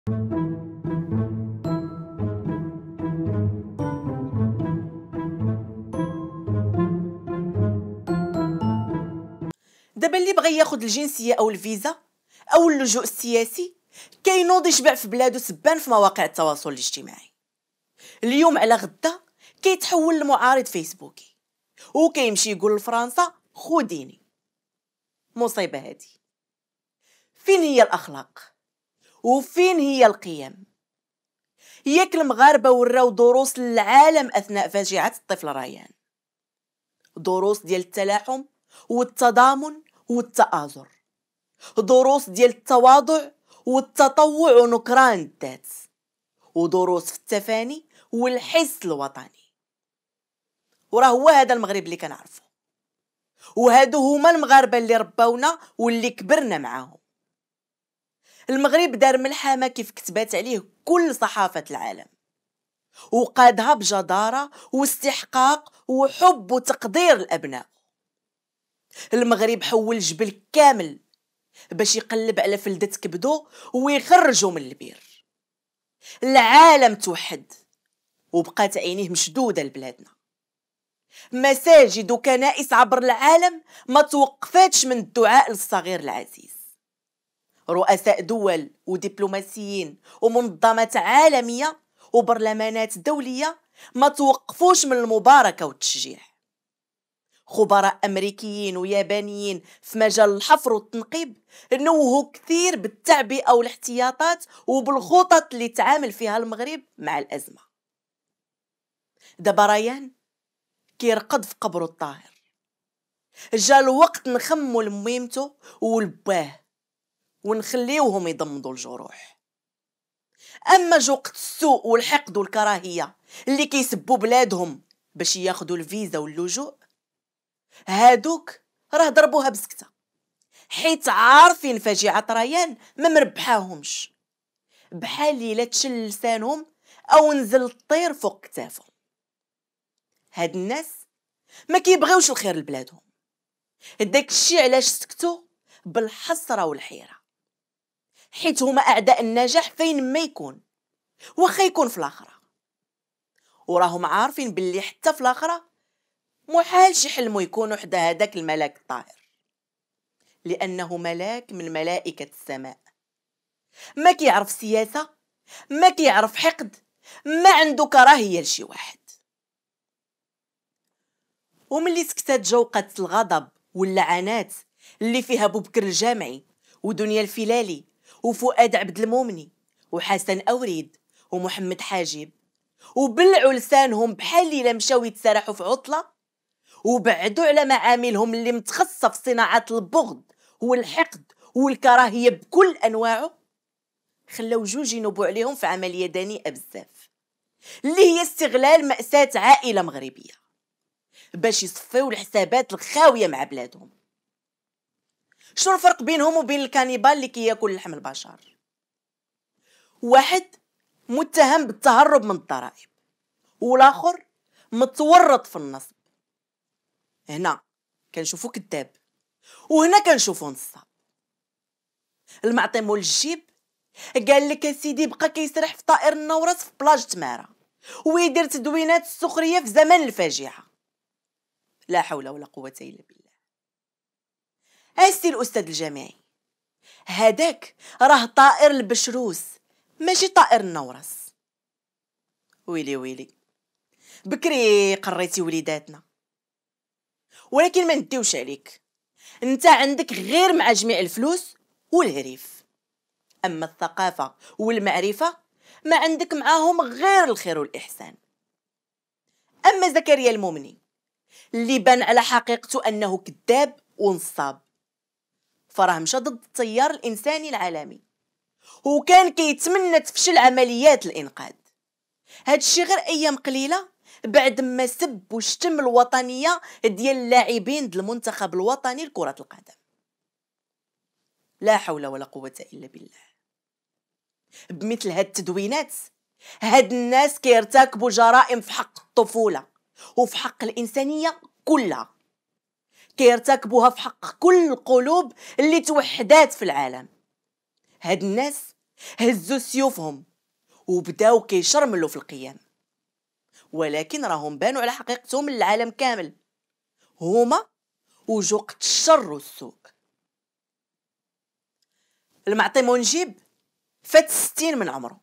دابا اللي بغى ياخد الجنسيه او الفيزا او اللجوء السياسي كينوض يشبع في بلادو سبان في مواقع التواصل الاجتماعي. اليوم على غدا كيتحول لمعارض فيسبوكي وكيمشي يقول لفرنسا خوديني. مصيبه هادي. فين هي الاخلاق وفين هي القيم؟ ياك المغاربه وراو دروس للعالم اثناء فاجعه الطفل ريان، دروس ديال التلاحم والتضامن والتآزر، دروس ديال التواضع والتطوع ونكران الذات، ودروس في التفاني والحس الوطني. وراه هو هذا المغرب اللي كنعرفو، وهادو هما المغاربه اللي رباونا واللي كبرنا معاهم. المغرب دار ملحمه كيف كتبات عليه كل صحافه العالم، وقادها بجداره واستحقاق وحب وتقدير الابناء. المغرب حول جبل كامل باش يقلب على فلدة كبدو ويخرجوا من البير. العالم توحد وبقات عينيه مشدودة لبلادنا. مساجد وكنائس عبر العالم ما توقفاتش من الدعاء للصغير العزيز. رؤساء دول ودبلوماسيين ومنظمات عالمية وبرلمانات دولية ما توقفوش من المباركة والتشجيع. خبراء أمريكيين ويابانيين في مجال الحفر والتنقيب نوهوا كثير بالتعبئة والاحتياطات وبالخطط اللي تعامل فيها المغرب مع الأزمة. دابا ريان كيرقد في قبره الطاهر. جا الوقت نخمو لميمتو ولباه ونخليوهم يضمدوا الجروح. أما وقت السوء والحقد والكراهية اللي كيسبوا بلادهم باش ياخدوا الفيزا واللجوء، هادوك راه ضربوها بسكته، حيت عارفين فاجعة ريان ما مربحاهمش، بحال ليلة تشل لسانهم او نزل الطير فوق كتافهم. هاد الناس ما كيبغيوش الخير لبلادهم، داك الشيء علاش سكتوا بالحسرة والحيرة، حيت هما اعداء النجاح فين ما يكون، واخا يكون في الاخره. وراهم عارفين باللي حتى في الاخره محال شي حلموا يكونوا حدا هداك الملاك الطاهر، لأنه ملاك من ملائكة السماء، ما كيعرف سياسة، ما كيعرف حقد، ما عنده كراهية لشي واحد. وملي سكتات جوقة الغضب واللعنات اللي فيها بوبكر الجامعي ودنيا الفلالي وفؤاد عبد المومني وحسن أوريد ومحمد حاجب، وبلعوا لسانهم بحال اللي مشاو يتسرحوا في عطلة، وبعدوا على معاملهم اللي متخصصة في صناعة البغض والحقد والكراهية بكل أنواعه، خلاو جوج ينوبوا عليهم في عملية دنيئة بزاف اللي هي استغلال مأساة عائلة مغربية باش يصفيو الحسابات الخاوية مع بلادهم. شنو الفرق بينهم وبين الكانيبال اللي كياكل لحم البشر؟ واحد متهم بالتهرب من الضرائب والاخر متورط في النصب. هنا كنشوفو كذاب وهنا كنشوفو نصاب. المعطي مول الجيب قال لك سيدي بقى كيسرح في طائر النورس في بلاج تماره ويدير تدوينات السخريه في زمن الفاجعه. لا حول ولا قوه الا بالله. اسي الاستاذ الجامعي، هذاك راه طائر البشروس ماشي طائر النورس. ويلي ويلي بكري قريتي وليداتنا، ولكن ما نديوش عليك، انت عندك غير مع جميع الفلوس والهريف، اما الثقافه والمعرفه ما عندك معاهم غير الخير والإحسان. أما زكريا المومني اللي بان على حقيقته أنه كذاب ونصاب، فراه مشى ضد التيار الإنساني العالمي وكان كيتمنى تفشل عمليات الإنقاذ. هادشي غير أيام قليلة بعد ما سب وشتم الوطنية ديال اللاعبين ديال المنتخب الوطني لكرة القدم. لا حول ولا قوة إلا بالله. بمثل هاد التدوينات هاد الناس كيرتكبوا جرائم في حق الطفولة وفي حق الإنسانية كلها، كيرتكبوها في حق كل القلوب اللي توحدات في العالم. هاد الناس هزوا سيوفهم وبداو كيشرملوا في القيام، ولكن راهم بانوا على حقيقتهم للعالم كامل، هما وجوقة الشر والسوء. المعطي منجيب فات 60 من عمره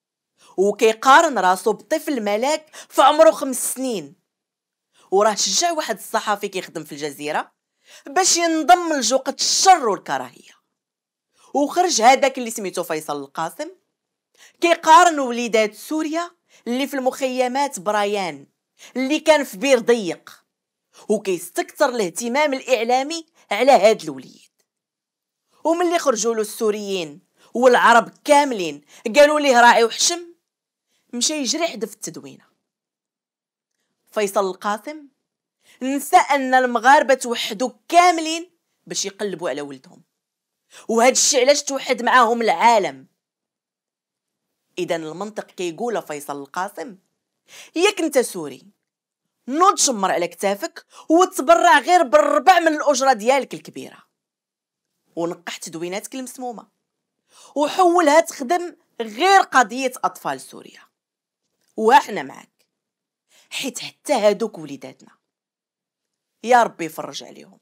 وكيقارن راسو بطفل ملاك في عمره 5 سنين، وراه شجع واحد الصحفي كيخدم في الجزيرة باش ينضم لجوقة الشر والكراهية، وخرج هذاك اللي سميتو فيصل القاسم كيقارن وليدات سوريا اللي في المخيمات بريان اللي كان في بير ضيق، وكيستكثر الاهتمام الإعلامي على هاد الوليد. وملي خرجوا له السوريين والعرب كاملين قالوا ليه راعي وحشم، مشى يجري حدا في التدوينه. فيصل القاسم نسى ان المغاربه توحدوا كاملين باش يقلبوا على ولدهم، وهذا الشيء علاش توحد معاهم العالم. اذا المنطق كيقول فيصل القاسم، ياك انت سوري نوض شمر على كتافك وتبرع غير بالربع من الاجره ديالك الكبيره، ونقح تدويناتك المسمومه وحولها تخدم غير قضيه اطفال سوريا، واحنا معك، حيت حتى هادوك وليداتنا يا ربي يفرج عليهم.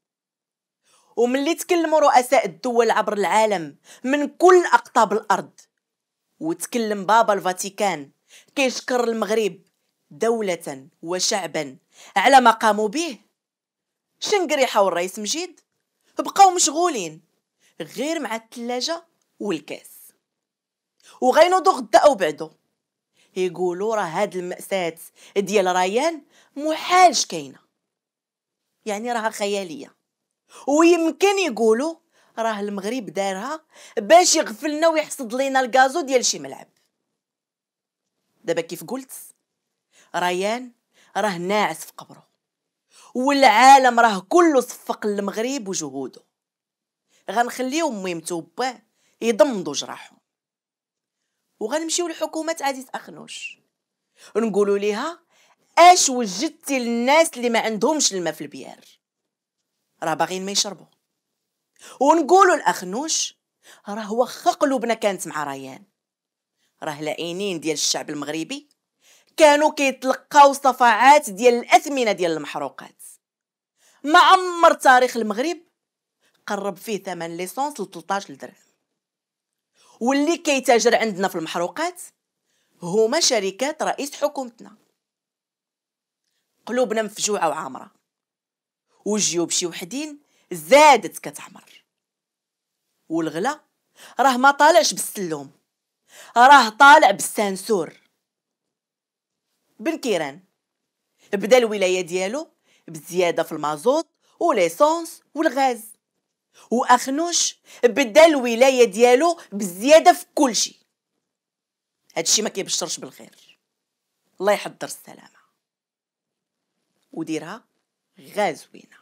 وملي تكلموا رؤساء الدول عبر العالم من كل اقطاب الارض، وتكلم بابا الفاتيكان كيشكر المغرب دولة وشعبا على ما قاموا به، شنقريحة والرئيس مجيد بقاو مشغولين غير مع الثلاجة والكاس، وغينوضو غدا او بعدو يقولوا راه هاد المأساة ديال ريان محالش كاينه، يعني راها خياليه، ويمكن يقولوا راه المغرب دارها باش يغفلنا ويحصد لينا الغازو ديال شي ملعب. دابا كيف قلت ريان راه ناعس في قبره، والعالم راه كله صفق للمغرب وجهوده، غنخليهم ميمتو باه يضمدوا جراحهم، وغنمشيو لحكومه عزيز اخنوش نقولوا ليها اش وجدتي للناس اللي ما عندهمش الماء في البيار، راه باغيين ما يشربوا. ونقولوا الاخنوش راه واخا قلوبنا كانت مع ريان، راه العينين ديال الشعب المغربي كانوا كيتلقاو صفعات ديال الاثمنه ديال المحروقات. ما عمر تاريخ المغرب قرب فيه ثمن ليسونس ل 13 درهم، واللي كيتاجر عندنا في المحروقات هما شركات رئيس حكومتنا. قلوبنا مفجوعه وعامره، وجيوب شي وحدين زادت كتحمر، والغلا راه ما طالعش بالسلوم، راه طالع بالسانسور. بن كيران بدا الولايه ديالو بزياده في المازوت وليسونس والغاز، واخنوش بدا الولايه ديالو بزياده في كل شيء. هادشي ما كيبشرش بالخير، الله يحضر السلامه وديرها غازوينه.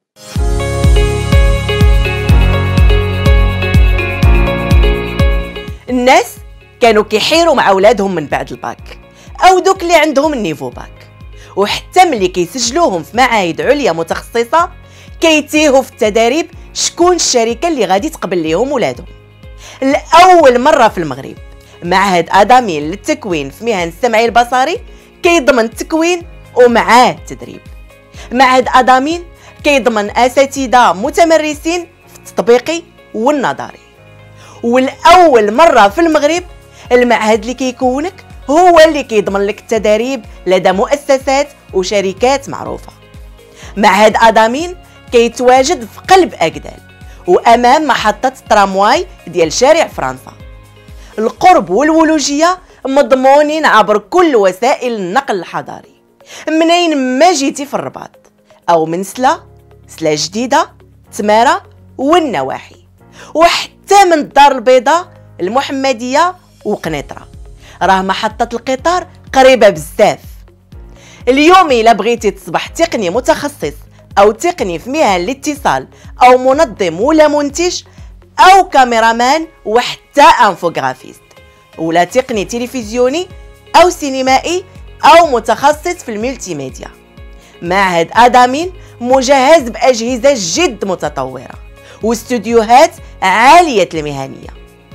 الناس كانوا كيحيروا مع اولادهم من بعد الباك او دوك اللي عندهم النيفو باك، وحتى ملي كيسجلوهم في معاهد عليا متخصصه كيتيهوا في التداريب شكون الشركه اللي غادي تقبل ليهم ولادهم. لاول مره في المغرب معهد ادامين للتكوين في مهن السمعي البصري كيضمن التكوين ومعاه التدريب. معهد ادامين كيضمن اساتذه متمرسين في التطبيقي والنظري، والاول مره في المغرب المعهد اللي كيكونك هو اللي كيضمن لك التدريب لدى مؤسسات وشركات معروفه. معهد ادامين كيتواجد في قلب اكدال وامام محطه الترامواي ديال شارع فرنسا. القرب والولوجيه مضمونين عبر كل وسائل النقل الحضاري، منين ما جيتي في الرباط او من سلا جديده تماره والنواحي، وحتى من الدار البيضاء المحمديه وقنيطره، راه محطه القطار قريبه بزاف. اليوم الا بغيتي تصبح تقني متخصص او تقني في مهن الاتصال او منظم ولا منتج او كاميرامان وحتى انفوغرافيست ولا تقني تلفزيوني او سينمائي او متخصص في الملتي ميديا، معهد ادامين مجهز باجهزه جد متطوره واستوديوهات عاليه المهنيه،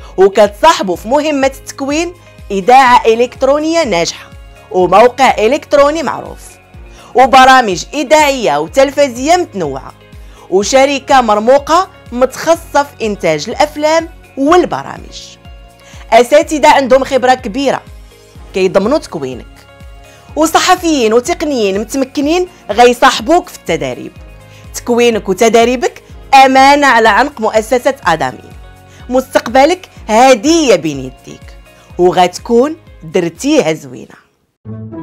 وكتصاحبوا في مهمة تكوين إذاعة إلكترونية ناجحة وموقع إلكتروني معروف وبرامج إذاعية وتلفزية متنوعة وشركة مرموقة متخصصة في إنتاج الأفلام والبرامج. أساتذة عندهم خبرة كبيرة كيضمنوا تكوينك، وصحفيين وتقنيين متمكنين غيصاحبوك في التدريب. تكوينك وتدريبك أمانة على عنق مؤسسة أدامي. مستقبلك هدية بين يديك وغتكون درتيها زوينة.